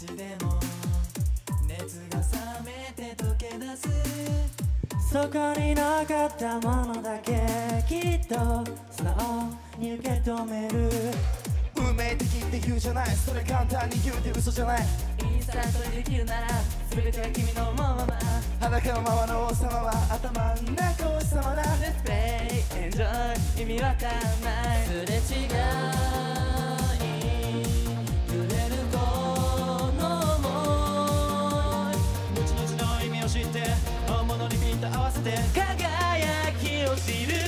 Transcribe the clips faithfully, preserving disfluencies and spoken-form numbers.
でも熱が冷めて溶け出す。そこに残ったものだけきっと素直に受け止める。 運命的って言うじゃない、それ簡単に言うて嘘じゃない。 インスタントにできるなら全ては君のまま。 裸のままの王様は頭ん中王様だ。 Let's play, enjoy 意味わかんない。すれ違い揺れるこの想い、 後々の意味を知って本物にピンと合わせて輝きを知る。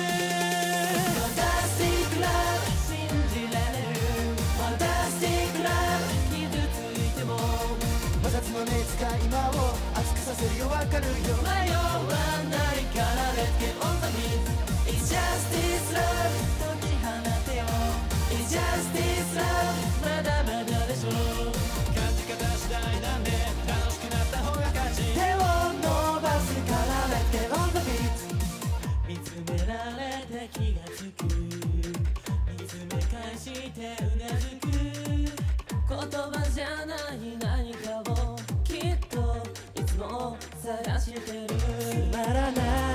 Fantastic love 信じられる。 Fantastic love 傷ついても摩擦の熱が今を熱くさせるよ、わかるよ。 迷わないから Let's get on the beat. It's just this love 解き放てよ。 It's just this love まだまだでしょ。 感じ方次第なんで楽しくなった方が勝ち。 手を伸ばすから Let's get on the beat. 見つめられて気がつく。見つめ返してうなずく。言葉じゃない何かをきっといつも探してる。つまら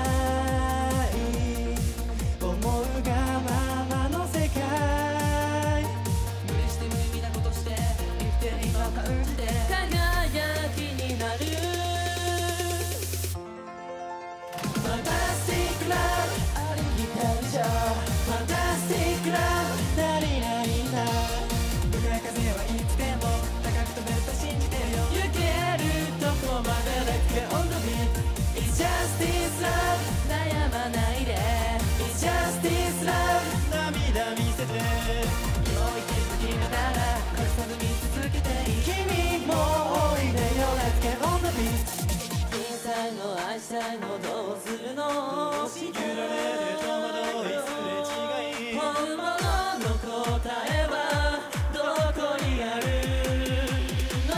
ない思うがままの世界。無理して無意味なことして生きてる今を感じて輝きになる。Fantastic love ありきたりじゃ Fantastic love 何々な。向かい風はいつでも高く飛べると信じてるよ。行けるとこまで Let's get on the beat. It's just this love 悩まないで It's just this love 涙見せてもう一度決めたら隠さず見続けていい。君もおいでよ Let's get on the beat. 小さいの愛したいのどうするの。 揺られる戸惑いすれ違い、 本物の答えはどこにあるの。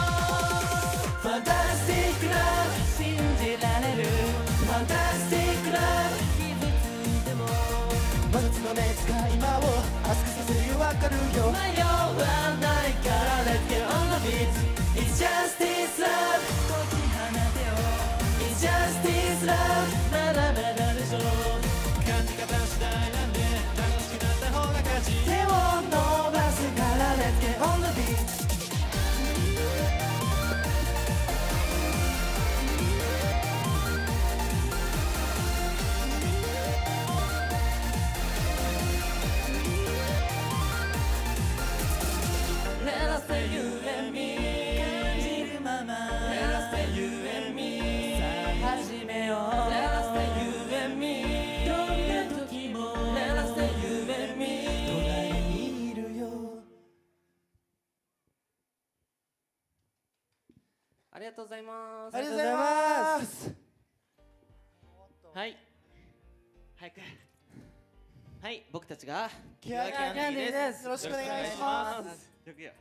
Fantastic love 信じられる。 Fantastic love 傷ついても摩擦の熱が今を熱くさせるよ、わかるよ。 迷わないから Let's get on the beat. It's just this love 解き放てよ。 It's just this love まだまだでしょ。 感じ方次第なんで楽しくなった方が勝ち。 手を伸ばすから Let's get on the beat. 始めよう Let us stay you and me どんな時も Let us stay you and me 隣にいるよ。 ありがとうございます。 ありがとうございます。 はい。早く。はい、僕たちがキュアキャンディーです。よろしくお願いします。 よくよ。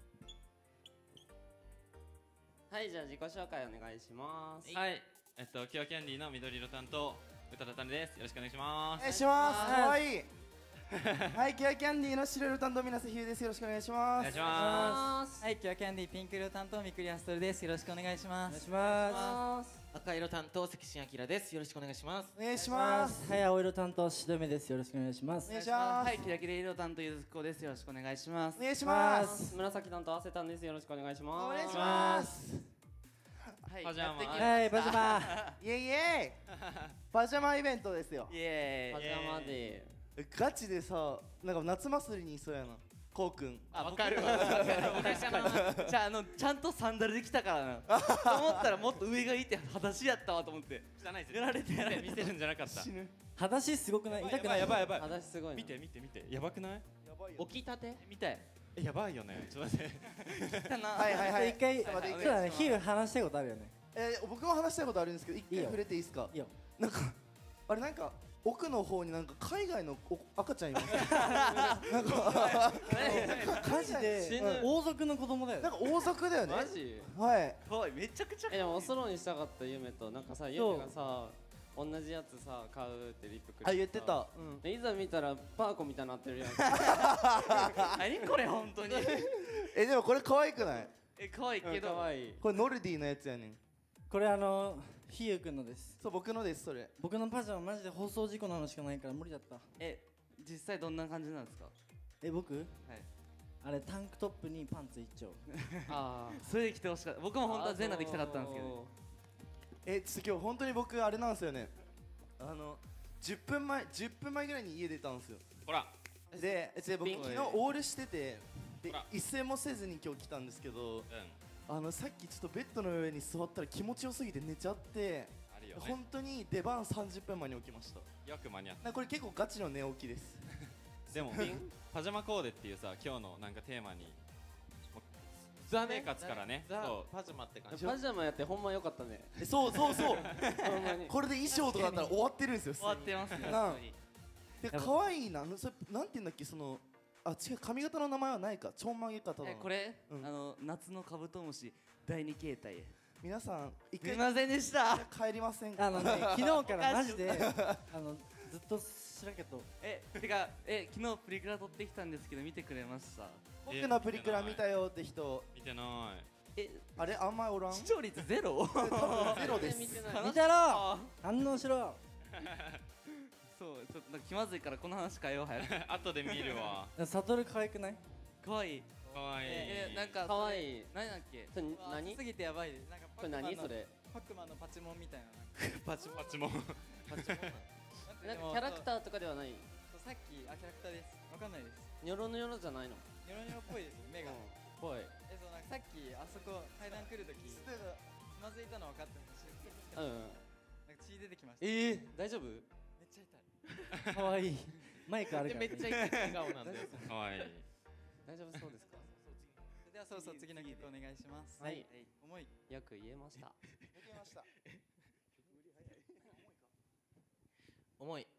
はい、じゃあ自己紹介お願いします。 はい、えっとキュアキャンディーの緑色担当宇多田種です。よろしくお願いします。 お願いします。可愛い。はい、キュアキャンディーの白色担当水瀬ひゅうです。よろしくお願いします。 お願いします。 はい、キュアキャンディーピンク色担当三栗アストルです。よろしくお願いします。 お願いします。 赤色担当関真明です。よろしくお願いします。 お願いします。 はい、青色担当しどめです。よろしくお願いします。 お願いします。 はい、キラキラ色担当ゆずこです。よろしくお願いします。 お願いします。 紫担当あせたんです。よろしくお願いします。 お願いします。 はい、 パジャマはい、パジャマ。 イエイイエイ。パジャマイベントですよ。 イエーイ。パジャマで。 ガチでさ、なんか夏祭りにいそうやな。こうくん。 あ、わかる。確かに。じゃあ、あの、ちゃんとサンダルで来たからな。と思ったら、もっと上がいて、裸足やったわと思って。 汚いです。 やられてやられて見せるんじゃなかった。 死ぬ。 裸足すごくない？痛くない？ やばいやばい。 裸足すごい。 見て見て見て。やばくない？ やばいよ。 起きたてみたい。 え、やばいよね。ちょっと待って。 来たな。 はいはいはい。 一回、 ちょっと待ってそうだね、ヒール話したいことあるよね。 えー、僕も話したいことあるんですけど、一回いいよ触れていいですか？ いいよ。 なんか、あれなんか。奥の方になんか海外のお赤ちゃんいます。なんかマジで王族の子供だよ。 なんか王族だよね。 マジ？ はい。 はい、めちゃくちゃ。え、でもおソロにしたかった夢となんかさ、夢がさ、同じやつさ買うってリップクリ。 あ、言ってた。 うん。いざ見たらパーコみたいになってるやん。何これ本当に。 え、でもこれ可愛くない？ え可愛いけど、 かわいい。 これノルディのやつやねん。 これあのひゆくんのです。 そう僕のですそれ。 僕のパジャママジで放送事故なのしかないから無理だった。 え実際どんな感じなんですか？ え僕はいあれタンクトップにパンツ一丁。 あそれで来てほしかった。僕も本当は全裸で来たかったんですけどね。 えちょっと今日本当に僕あれなんですよね。あのじゅっぷんまえじゅっぷんまえぐらいに家出たんですよ。 ほらでで僕ピン昨日オールしててでほら一睡もせずに今日来たんですけど、 うんあのさっきちょっとベッドの上に座ったら気持ちよすぎて寝ちゃって、 あるよね。 本当に出番さんじゅっぷんまえに起きました。 よく間に合っなこれ結構ガチの寝起きです。 た。でもパジャマコーデっていうさ今日のなんかテーマにザ生活からねザそうパジャマって感じ。パジャマやってほんま良かったね。 えそうそうそうほんまに。 これで衣装とかだったら終わってるんですよ。 終わってますね。 なあ本当にで可愛いなあのそれなんて言うんだっけそのあ違う髪型の名前はないかちょんまげかただのえこれ、 うんあの夏のカブトムシだいに形態へ。 皆さん一回すみませんでした。 帰りませんか。 あのね昨日からマジであのずっとしらけと。 えてかえ昨日プリクラ撮ってきたんですけど見てくれました？ 僕のプリクラ見たよって人見てない。 えあれあんまりおらん。 視聴率ゼロ？ 多分ゼロです。 見てない。 見たろ反応しろ。 そうちょっとなんか気まずいからこの話変えよう早く。 後で見るわ。 サトル可愛くない？ 可愛い。 かわいい。 えなんかかわいい。 何だっけ？ それ何？ すぎてやばいです。なんかこれ何それ？ パックマンのパチモンみたいな。 パチパチも。 なんかキャラクターとかではない。 そうさっきあキャラクターです。わかんないです。 ニョロニョロじゃないの？ ニョロニョロっぽいです。目が。 ぽい。 えそうなんかさっきあそこ階段来るときつまずいたの分かってました。 うん。 なんか血出てきました。 ええ大丈夫？ めっちゃ痛い。 可愛いマイクあるから。 めっちゃ痛い顔なんだよ。 かわいい。 大丈夫そうですか？ それではそうそう次の曲お願いします。 はい。 重い。 よく言えました。 できました。 重い。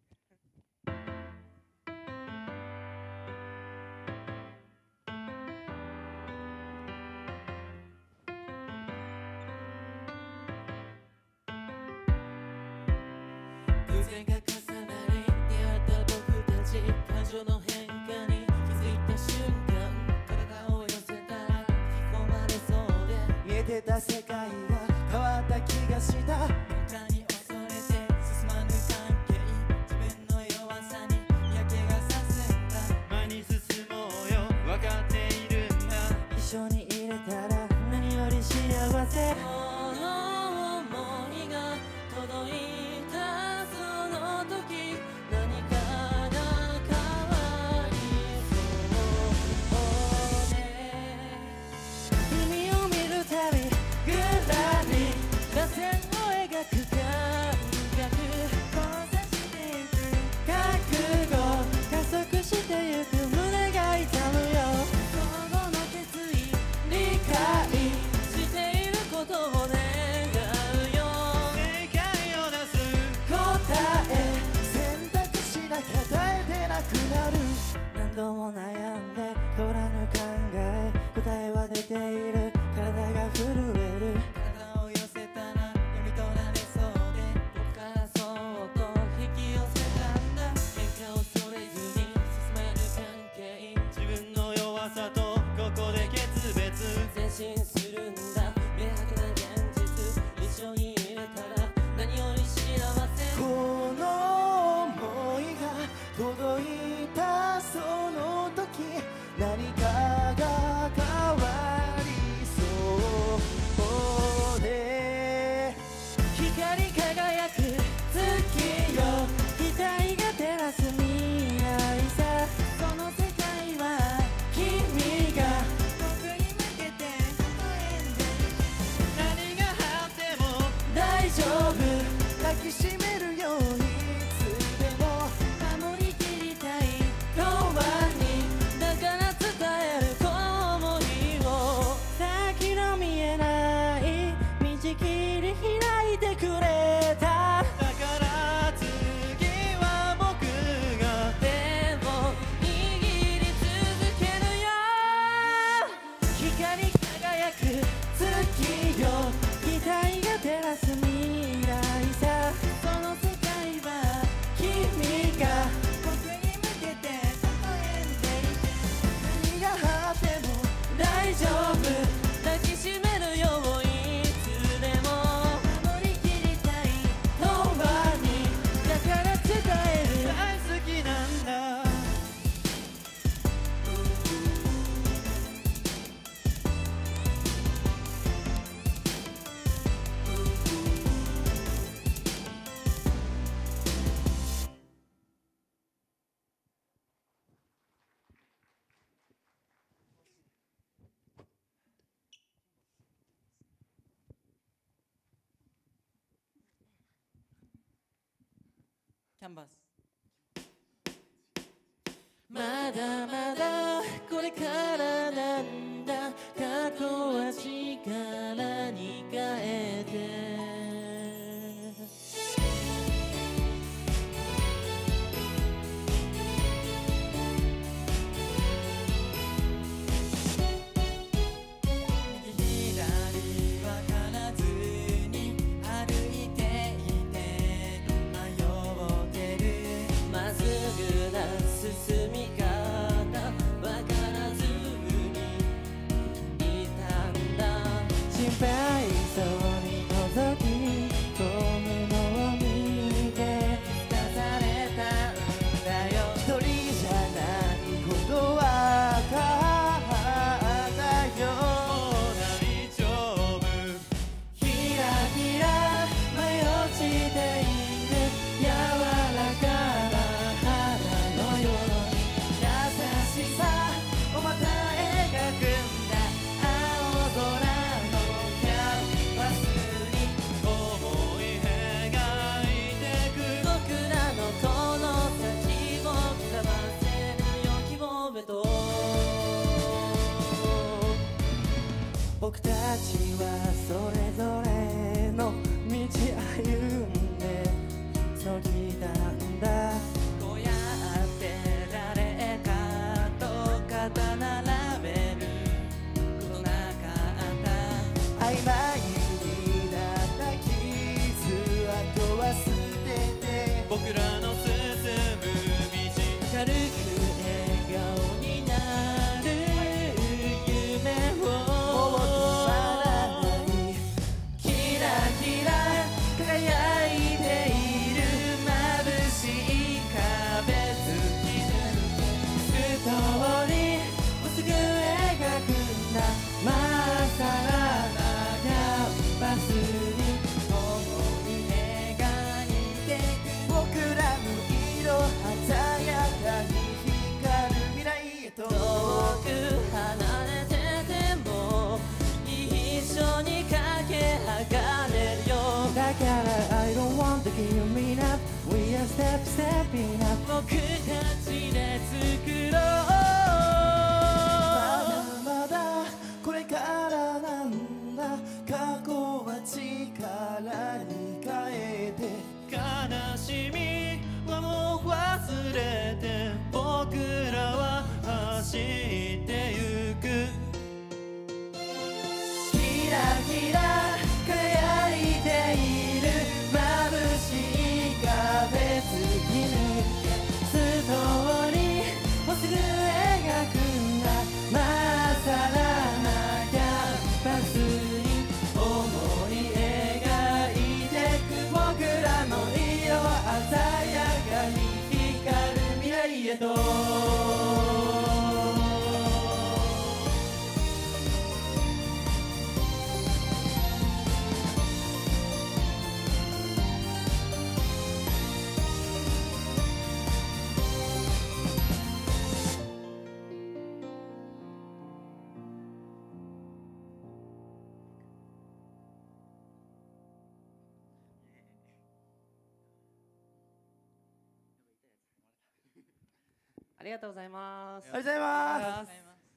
偶然が重なり出会った僕たち感情の変化に気づいた瞬間体を寄せたら引き込まれそうで見えてた世界が変わった気がした。 他に恐れて進まぬ関係自分の弱さに嫌気がさせた前に進もうよ分かっているんだ一緒にいれたら何より幸せこの想いが届いたその時何かが変わりそうで海を見るたびぐらり螺旋を描く感覚交差していく覚悟加速してゆく胸が痛むよ相互の決意理解していることを願うよ正解を出す答え選択しなきゃ耐えてなくなる何度も悩んで通らぬ考え答えは出ている体が震える体を寄せたら読み取られそうで僕からそっと引き寄せたんだ変化を恐れずに進める関係自分の弱さとここで決別前進するんだ明白な現実一緒にいれたら何より幸せこの想いが届いたその時何かが変わりそうで光り輝く月よ期待が照らす未来さその世界は君が僕に向けて微笑んで何があっても大丈夫抱きしめるよいつでも守りきりたい永遠にだから伝えるこの想いを先の見えない道切り開いてくれただから次は僕が手を握り続けるよ光り輝く月よ期待が照らす未来さその世界は君が僕に向けて微笑んでいて何があっても大丈夫キャンバス。 まだまだこれからなんだ過去は力に変えて進み方わからずにいたんだ心配そうに覗き込むのを見て出されたんだよ一人じゃないことは分かったよ大丈夫ひらひら舞い落ちている柔らかなおまた描くんだ青空のキャンバスに思い描いてく僕らのこの先を刻ませるよ希望へと僕たちはそれぞれの道歩んで過ぎたんだこうやって誰か肩並べることなかった曖昧になった傷跡は捨てて僕らの進む道軽く笑顔になる夢をもう止まらないキラキラ輝いている眩しい壁突き抜けストーリーすぐ描くんだまっさらなキャンバスに思い描いてく僕らの色鮮やかに光る未来へと遠く離れてても一緒に駆け上がれるよだから I don't want to give me up We are step stepping up 僕たちで作ろうこれからなんだ過去は力に変えて悲しみはもう忘れて僕らは走ってゆくキラキラ輝いている眩しい壁突き抜けストーリーをすぐ描くんだまっさら鮮やかに光る未来へとありがとうございます。 ありがとうございます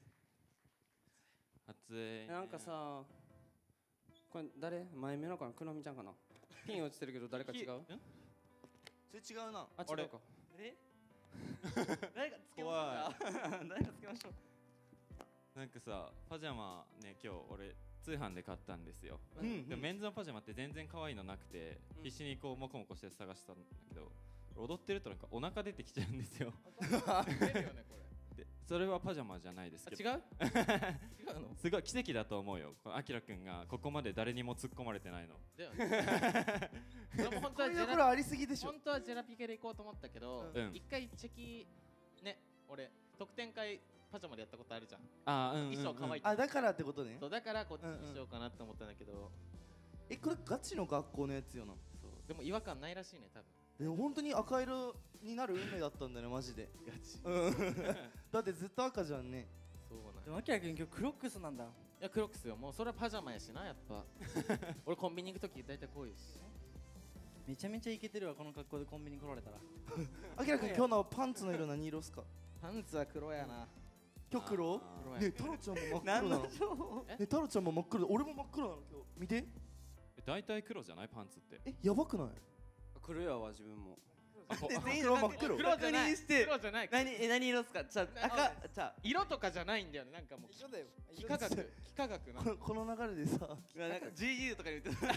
暑いね。 なんかさ、これ誰？前目のかな、くのみちゃんかな。ピン落ちてるけど誰か違う？ それ違うな。 あ、違うか。 え誰かつけましょうか誰かつけましょうなんかさ、パジャマね、今日俺通販で買ったんですよ、 うんうん、 でもメンズのパジャマって全然可愛いのなくて、うん、必死にこうモコモコして探したんだけど、踊ってるとなんかお腹出てきちゃうんですよ出るよねこれで、それはパジャマじゃないですけど。 違う違うのすごい奇跡だと思うよ、あきらくんがここまで誰にも突っ込まれてないのだよねでも本当はジェラありすぎでしょ。 本当はジェラピケで行こうと思ったけど、 うん、 一回チェキね、俺特典会パジャマでやったことあるじゃん。 あー、うんうんうん、 衣装可愛い。 あ、だからってことね。 そうだからこっちにしようかなって思ったんだけど、うんうん、 え、これガチの学校のやつよな。 そうでも違和感ないらしいね、多分。 でも本当に赤色になる運命だったんだよね、マジで。ガチ。うん。だってずっと赤じゃんね。 そうなん。 でもアキラ君今日クロックスなんだ。 いやクロックスよ、もうそれはパジャマやしな、やっぱ。俺コンビニ行くとき大体こういうし。 めちゃめちゃイケてるわこの格好でコンビニ来られたら。 あきらくん今日のパンツの色何色っすか？ パンツは黒やな。 今日黒？ 黒やねえ太郎ちゃんも真っ黒なの。ねえ太郎ちゃんも真っ黒で俺も真っ黒なの今日。見て。 え大体黒じゃないパンツって。 えやばくない？ 黒やわ自分も。 全員黒真っ黒。 黒じゃない。 確認して黒じゃない。 何え何色っすか？じゃあ赤じゃあ色とかじゃないんだよね。なんかもう一緒だよ。 幾何学幾何学な。 このこの流れでさ。 なんか ジーユー とかに言ってた。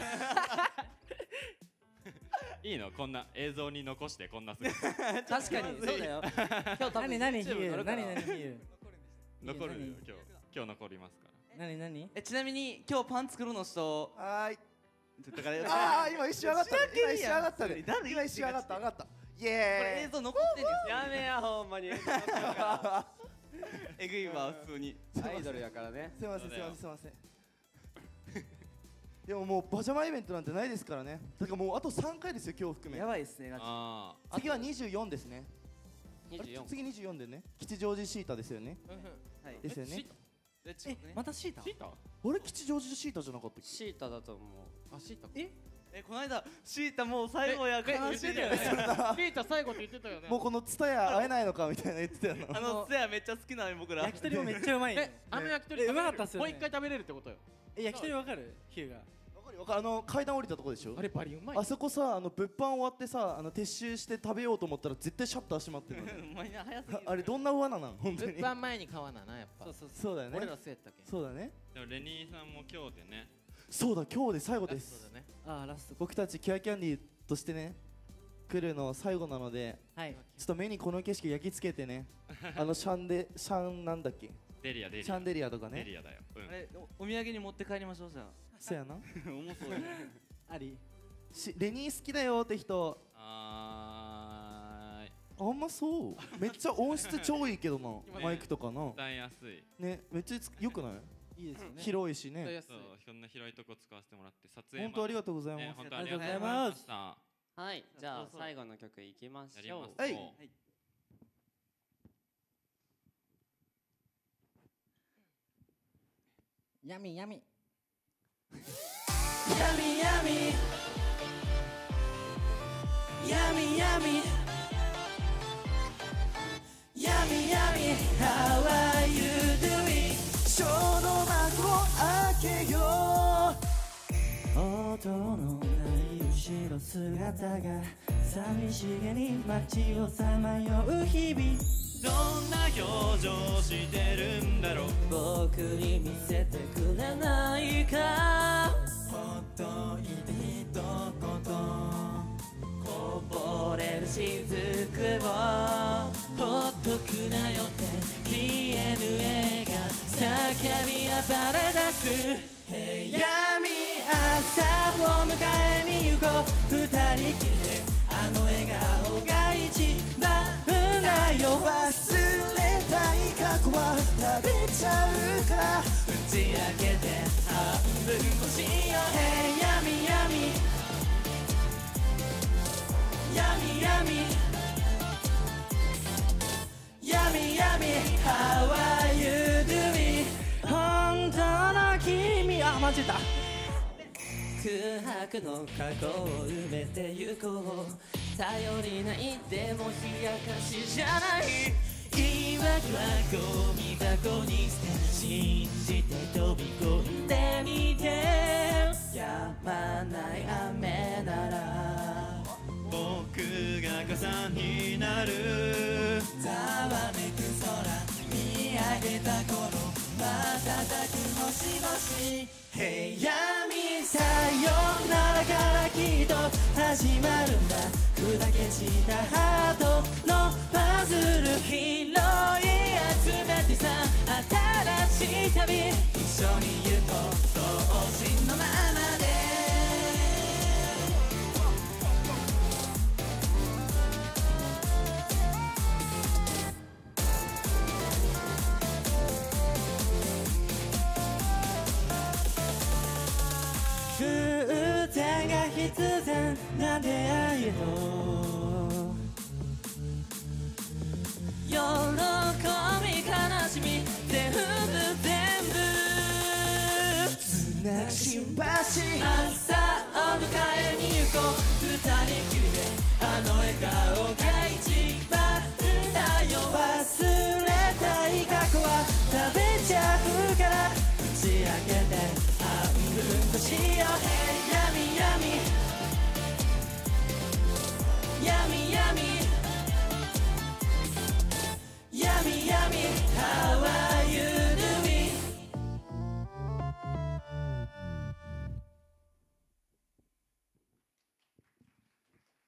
いいのこんな映像に残してこんなすぐ確かにそうだよ。今日多分何何ヒ YouTube ュー乗るから何何ヒュー残るよ何今日今日残りますから何何えちなみに今日パンツ黒の人はーい。 だからああ今一瞬上がったね。今一いいやん瞬上がったね。 誰今一瞬上がった上がった。イこれエーイ。 映像残ってんですよ。 やめやほんまに。 えぐいわ普通に。 アイドルやからね。 すみませんすみそうだよませんすみません。でももうパジャマイベントなんてないですからね。だからもうあとさんかいですよ今日含めや。ばいっすねガチ。 あ次はにじゅうよんですね。 二十四。 次にじゅうよんでね。吉祥寺シータですよね。 はい。 ですよね。 えちょっとねまたシータシータ？ 俺吉祥寺シータじゃなかったっけ？ シータだと思う。 あシータ。 ええこの間シータもう最後や悲しいだよね。 シータ最後って言ってたよね。 もうこのツタヤ会えないのかみたいな言ってたの。 あのツヤめっちゃ好きなの僕ら。 焼き鳥もめっちゃうまいねえあの焼き鳥えうまかったっすよねもう一回食べれるってことよ。 え焼き鳥わかるヒューがわかるわかる。あの階段降りたとこでしょ？ あれバリうまい。 あそこさあの物販終わってさあの撤収して食べようと思ったら絶対シャッター閉まってるのね。 お前な早すぎる。 あれどんな罠なん本当に。 物販前に買わななやっぱ。 そうそうそうだよね俺。らそうやったっけ。 そうだね。 ーでもレニーさんも今日でねそうだ今日で最後でそうす。 だね。 あーラスト僕たちキュアキャンディーとしてね来るの最後なのではいちょっと目にこの景色焼き付けてねあのシャンデシャンなんだっけデリアデリアシャンデリアとかね。 デリアだようんあれおお土産に持って帰りましょうじゃそうやな。 あ。重そうやね。 ありしレニー好きだよって人あーいあんまそうめっちゃ音質超いいけどなマイクとかな歌いやすいねめっちゃつよくない？ いいですよね広いしね。 安いそうこんな広いとこ使わせてもらって撮影本当ありがととうございねます。 本当ありがとうごありがとうございますざいましたはい。じゃあそろそろ最後の曲いきましょうやります。 はいもうヤミヤミ闇闇闇闇闇闇 How are you doing 小の幕を開けよう音のない後ろ姿が寂しげに街をさまよう日々 どんな表情してるんだろう僕に見せてくれないかほっといて一言こぼれる雫をほっとくなよって ディーエヌエー が叫び暴れ出す部屋に朝を迎えに行こう二人きりであの笑顔が一番だよ忘れたい過去は食べちゃうから打ち明けて半分こしよう Hey 闇闇闇闇闇闇 How are you doing 本当の君あ間違えた空白の過去を埋めてゆこう頼りないでも冷やかしじゃない言い訳はゴミ箱に捨て信じて飛び込んでみてやまない雨なら僕が傘になるざわめく空見上げた頃瞬く星々部屋にさよならからきっと始まるんだ砕け散ったハートのパズル拾い集めてさ新しい旅一緒に行こう同心のままで偶然が必然な出会いの喜び悲しみ全部全部つなぐ心橋朝を迎えに行こう二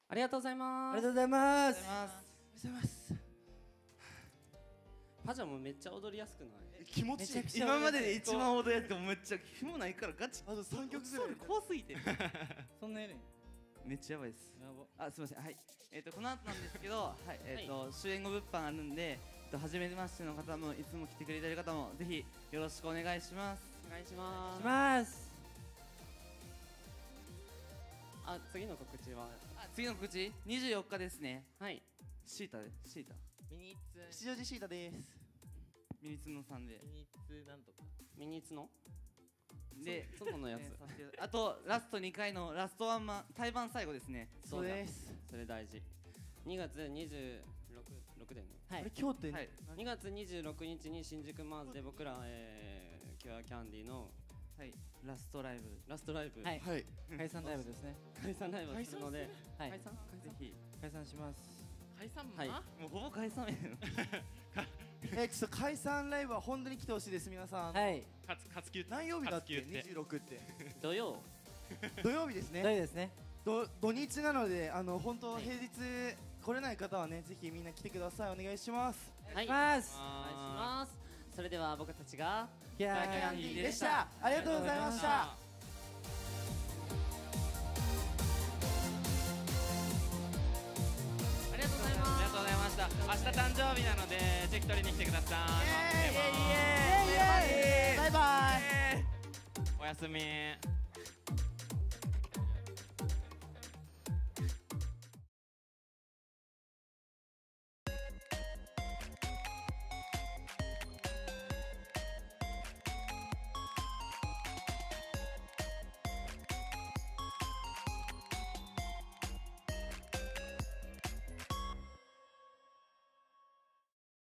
ありがとうございます。 ありがとうございます。 ありがとうございますパジャマめっちゃ踊りやすくない？ 気持ちいい。 今までで一番踊りやってもめっちゃひもないからガチあと三曲ぐらい怖すぎてそんなやるんめっちゃやばいです。 やばあ、すみません。はい。えっ、とこの後なんですけど、はい、えっ、と終演後物販あるんで、えっと初めましての方もいつも来てくれてる方もぜひよろしくお願いします。 お願いします。 します。 あ、次の告知はあ、次の告知にじゅうよっかですね。 はい。 シータでシータミニッツ吉祥寺シータです。 ミニツノさんでミニッツなんとかミニツノで。 そののやつえーさせてあとラストにかいのラストワンマン対バン最後ですね。 そうです。 それ大事。にがつにじゅうろく、ろくだよね。 はいあれ今日ってはいにがつにじゅうろくにちに新宿マーズで僕ら、えー、キュアキャンディーのはいラストライブラストライブ、 はいはい。 解散ライブですね。 解散ライブをするので、 はい解散ぜひ解散します。 解散はいまもうほぼ解散やんえちょっと解散ライブは本当に来てほしいです皆さん。 はい。 勝つ勝つ球って何曜日だっけ？ 勝つ球って二十六って土曜土曜日です大ね。 丈夫ですね。 ど土日なのであの本当はい平日来れない方はねぜひみんな来てください。お願いします。 はいします。 お願いします。それでは僕たちがキャキャンディーでした。ありがとうございました。 ありがとうございます。 ありがとうございました明日誕生日なのでぜひ取りに来てくださいイエーイイエーイバイバイ。 おやすみ